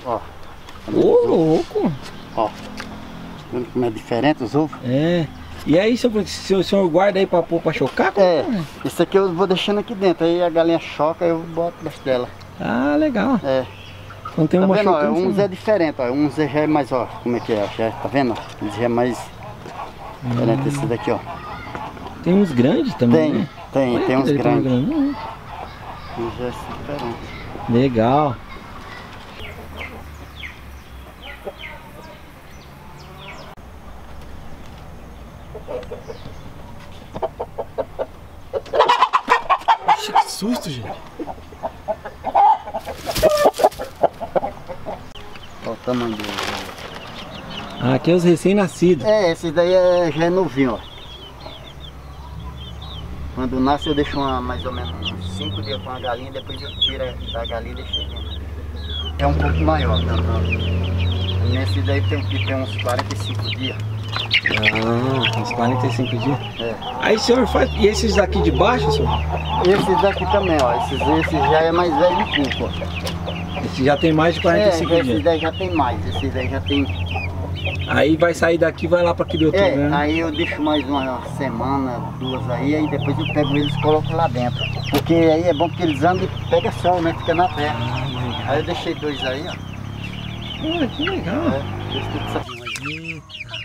Ó. Ô, louco! Ó. Vendo como é diferente os ovos? É. E aí, o senhor guarda aí pra pôr pra chocar? É. Isso aqui eu vou deixando aqui dentro. Aí a galinha choca, eu boto dentro dela. Ah, legal. É. Então tem Tá uma vendo? Ó, chocando. uns é diferente, ó. Uns já é mais, ó. Como é que é? Já, tá vendo? Eles já é mais diferente esse daqui, ó. Tem uns grandes também, né? Tem Olha uns aquele grandes. grandão. Eles já é diferente. Legal. Poxa, que susto, gente. Olha o tamanho dele. Ah, aqui é os recém-nascidos. É, esse daí já é novinho, ó. Quando nasce eu deixo mais ou menos uns 5 dias com a galinha, depois eu tiro da galinha e deixo ele. É um pouco maior, tá? Nesse daí tem que ter uns 45 dias. Ah, uns 45 dias. É. Aí o senhor faz... E esses daqui de baixo, senhor? Esses daqui também, ó. Esses já é mais velho um pouco, ó. Esse já tem mais de 45 Esse dias. daí já tem mais, esse daí já tem... Aí vai sair daqui e vai lá para aquele outro lugar. Aí eu deixo mais uma semana, 2 aí depois eu pego eles e coloco lá dentro. Porque aí é bom porque eles andam e pegam sol, né? Fica na terra. Aí eu deixei 2 aí, ó. Ah, que legal. Deixa tudo certinho.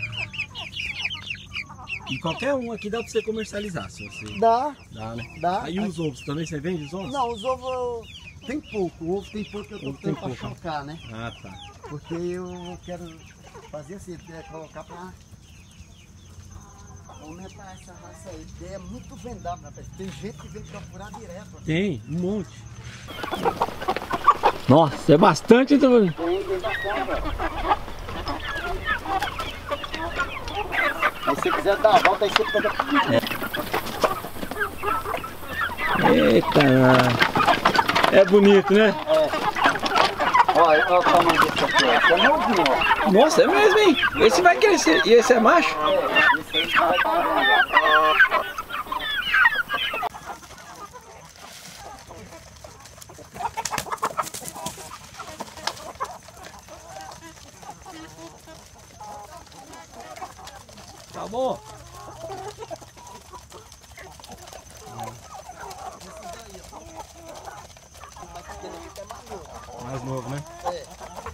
E qualquer um aqui dá para você comercializar, se você... Dá, Dá, né? dá. Aí os ovos também, você vende os ovos? Não, os ovos tem pouco. O ovo tem pouco que eu tô Ovo tem tendo pra pouco, né? chocar, né? Ah, tá. Porque eu quero fazer assim, colocar pra aumentar essa raça aí. Porque é muito vendável, rapaz. Tem gente que vem procurar direto. Tem, um monte. Nossa, é bastante, então. Tem bastante, ó. Se você quiser dar a volta, aí você pega. Eita, é bonito, né? Olha o tamanho desse aqui, ó. Esse é novinho, ó. Nossa, é mesmo, hein? Esse vai crescer. E esse é macho? Esse aí vai crescer. Tá bom. Mais novo, né? É.